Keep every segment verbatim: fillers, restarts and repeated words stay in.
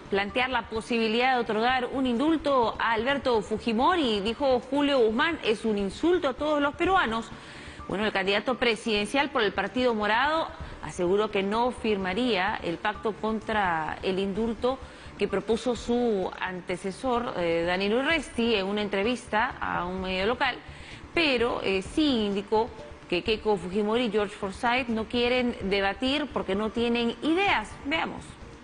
plantear la posibilidad de otorgar un indulto a Alberto Fujimori. Dijo Julio Guzmán, es un insulto a todos los peruanos. Bueno, el candidato presidencial por el Partido Morado aseguró que no firmaría el pacto contra el indulto que propuso su antecesor, eh, Daniel Urresti, en una entrevista a un medio local, pero eh, sí indicó que Keiko Fujimori y George Forsyth no quieren debatir porque no tienen ideas. Veamos.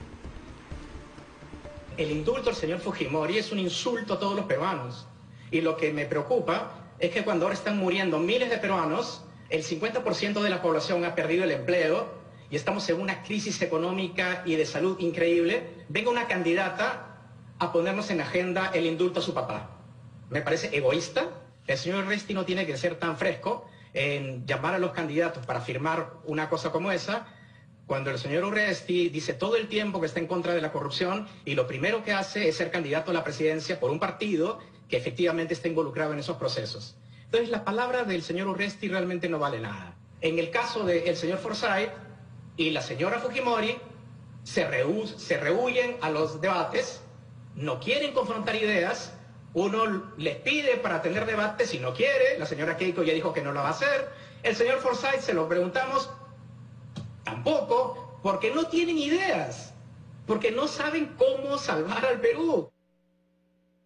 El indulto al señor Fujimori es un insulto a todos los peruanos. Y lo que me preocupa es que cuando ahora están muriendo miles de peruanos, el cincuenta por ciento de la población ha perdido el empleo y estamos en una crisis económica y de salud increíble, venga una candidata a ponernos en agenda el indulto a su papá. Me parece egoísta. El señor Urresti no tiene que ser tan fresco en llamar a los candidatos para firmar una cosa como esa, cuando el señor Urresti dice todo el tiempo que está en contra de la corrupción y lo primero que hace es ser candidato a la presidencia por un partido que efectivamente está involucrado en esos procesos. Entonces la palabra del señor Urresti realmente no vale nada. En el caso del señor Forsyth y la señora Fujimori se, rehu se rehuyen a los debates, no quieren confrontar ideas. Uno les pide para tener debates y no quiere. La señora Keiko ya dijo que no lo va a hacer. El señor Forsyth, se lo preguntamos, tampoco, porque no tienen ideas, porque no saben cómo salvar al Perú.